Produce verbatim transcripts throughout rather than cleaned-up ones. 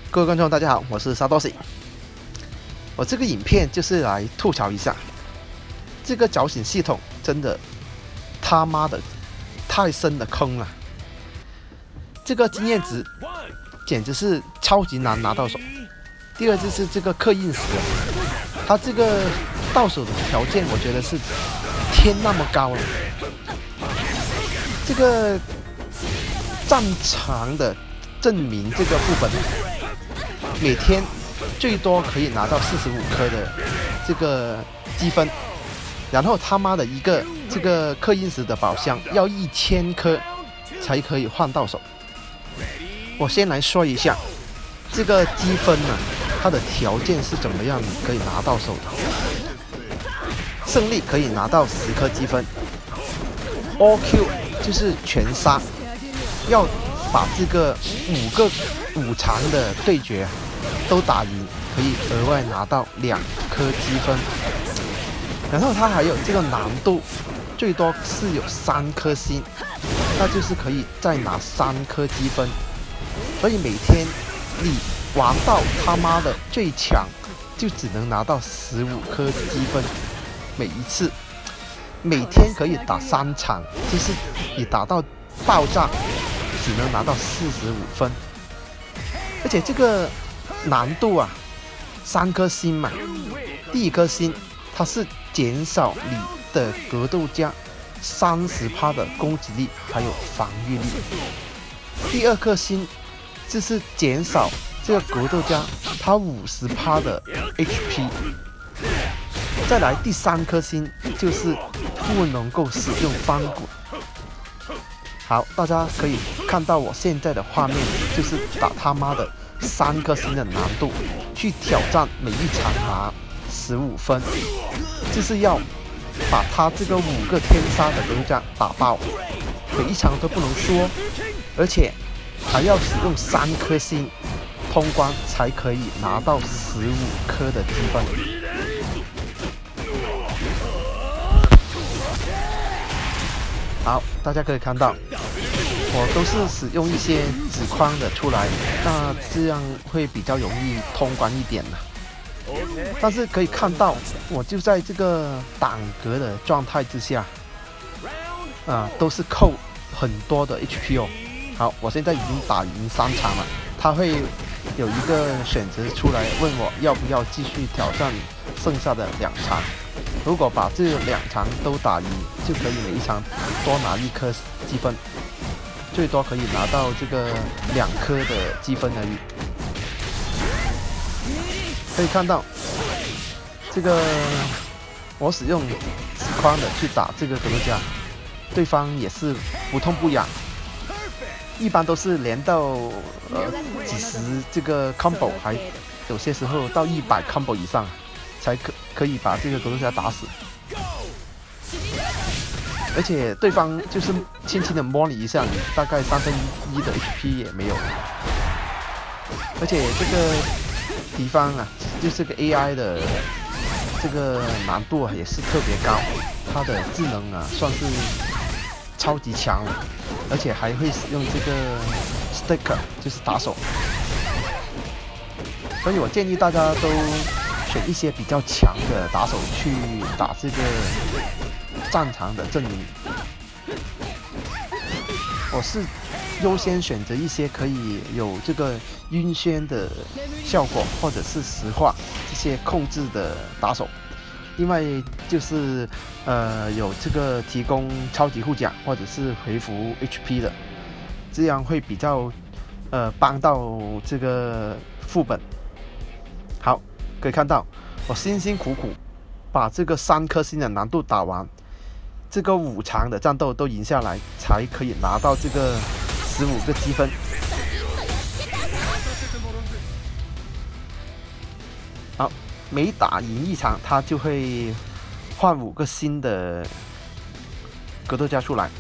各位观众，大家好，我是沙多西。我这个影片就是来吐槽一下，这个找醒系统真的他妈的太深的坑了。这个经验值简直是超级难拿到手。第二就是这个刻印石，它这个到手的条件，我觉得是天那么高了。这个战场的证明这个副本，每天最多可以拿到四十五颗的这个积分，然后他妈的一个这个刻印石的宝箱要一千颗才可以换到手。我先来说一下这个积分呢、啊，它的条件是怎么样可以拿到手的。胜利可以拿到十颗积分 ，All Q 就是全杀，要把这个五个五场的对决都打赢，可以额外拿到两颗积分。然后它还有这个难度，最多是有三颗星，那就是可以再拿三颗积分。所以每天你玩到他妈的最强，就只能拿到十五颗积分，每一次，每天可以打三场，就是你打到爆炸，只能拿到四十五分。而且这个难度啊，三颗星嘛，第一颗星它是减少你的格斗家三十趴的攻击力还有防御力，第二颗星就是减少这个格斗家他五十趴的 H P， 再来第三颗星就是不能够使用翻滚。好，大家可以看到我现在的画面，就是打他妈的三颗星的难度去挑战每一场拿十五分，就是要把他这个五个天杀的格斗家打爆，每一场都不能输，而且还要使用三颗星通关才可以拿到十五颗的积分。好，大家可以看到，我都是使用一些纸框的出来，那这样会比较容易通关一点的。但是可以看到，我就在这个挡格的状态之下，啊，都是扣很多的 H P 哦。好，我现在已经打赢三场了，他会有一个选择出来问我要不要继续挑战剩下的两场。如果把这两场都打赢，就可以每一场多拿一颗积分，最多可以拿到这个两颗的积分而已。可以看到，这个我使用纸框的去打这个格斗家，对方也是不痛不痒。一般都是连到呃几十这个 combo， 还有些时候到一百 combo 以上，才可可以把这个格斗家打死。而且对方就是轻轻的摸你一下，你大概三分一的 H P 也没有。而且这个敌方啊，就这个 A I 的这个难度啊也是特别高，它的智能啊算是超级强了。而且还会使用这个 sticker， 就是打手，所以我建议大家都选一些比较强的打手去打这个战场的阵营。我是优先选择一些可以有这个晕眩的效果，或者是石化这些控制的打手。另外就是呃有这个提供超级护甲或者是回复 H P 的，这样会比较呃帮到这个副本。好，可以看到我辛辛苦苦把这个三颗星的难度打完，这个五场的战斗都赢下来，才可以拿到这个十五个积分。好，每打赢一场，他就会换五个新的格斗家出来。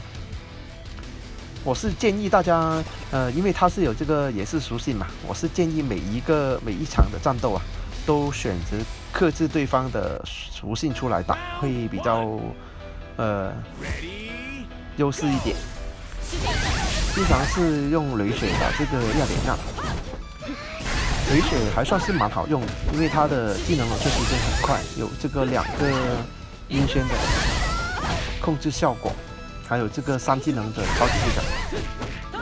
我是建议大家，呃，因为它是有这个也是属性嘛，我是建议每一个每一场的战斗啊，都选择克制对方的属性出来打，会比较呃优势一点。经常是用雷水打这个亚典娜， 回血还算是蛮好用的，因为它的技能冷却时间很快，有这个两个晕眩的控制效果，还有这个三技能的超级会长。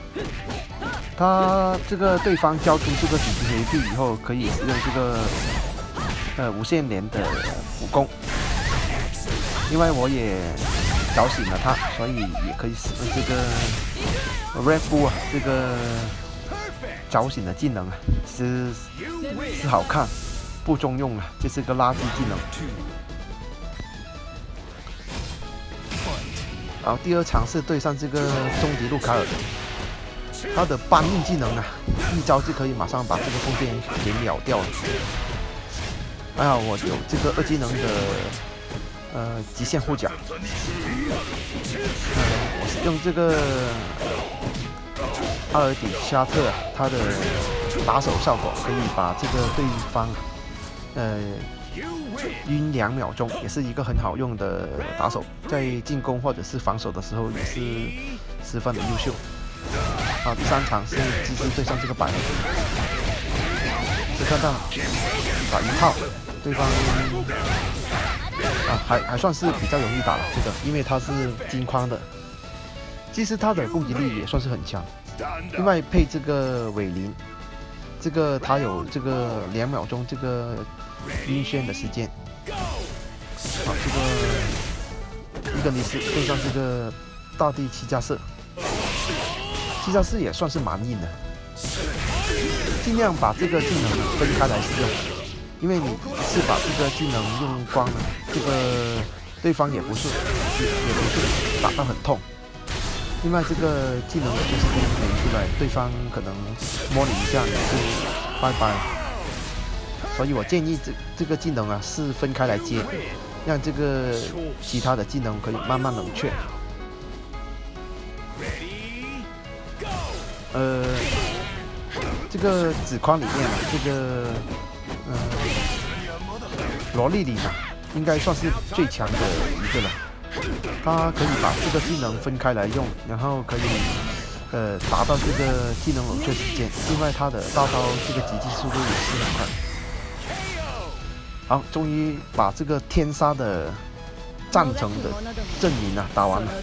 他这个对方交出这个紧急回避以后，可以使用这个呃无限连的武功。另外我也搅醒了他，所以也可以使用这个 Red Bull 啊，这个搅醒的技能啊，其实是好看，不中用啊，这是个垃圾技能。然后第二场是对上这个终极路卡尔，他的搬运技能啊，一招就可以马上把这个风剑给秒掉了。还好我有这个二技能的呃极限护甲，呃，我是用这个阿尔迪夏特、啊、他的打手效果，可以把这个对方呃晕两秒钟，也是一个很好用的打手，在进攻或者是防守的时候也是十分的优秀。好，第三场是芝芝对上这个百合，就看到打一套，对方啊还还算是比较容易打了这个，因为他是金框的，其实他的攻击力也算是很强。另外配这个韦林，这个他有这个两秒钟这个晕眩的时间。好，这个伊格尼斯对上这个大地七加四，七加四也算是蛮硬的，尽量把这个技能分开来使用，因为你一次把这个技能用光了，这个对方也不是也也不是打到很痛。另外这个技能就是给你连出来，对方可能摸你一下你就拜拜了。所以我建议这这个技能啊是分开来接，让这个其他的技能可以慢慢冷却。呃，这个纸框里面啊，这个呃萝莉琳啊，应该算是最强的一个了。它可以把这个技能分开来用，然后可以呃达到这个技能冷却时间。另外它的大招这个击击速度也是很快。好，终于把这个天杀的战城的阵营啊打完了。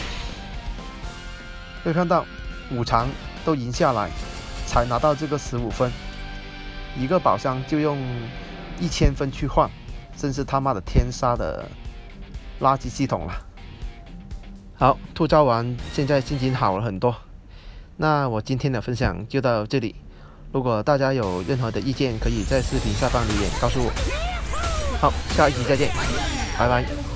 可以看到五场都赢下来，才拿到这个十五分，一个宝箱就用一千分去换，真是他妈的天杀的垃圾系统了。好，吐槽完，现在心情好了很多。那我今天的分享就到这里，如果大家有任何的意见，可以在视频下方留言告诉我。好，下一集再见，拜拜。